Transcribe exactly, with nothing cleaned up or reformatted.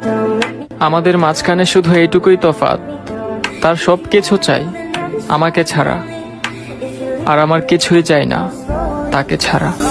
আমাদের মাঝখানে শুধু এইটুকুই তফাৎ, তার সব কিছু চাই আমাকে ছাড়া, আর আমার কিছুই চাই না তাকে ছাড়া।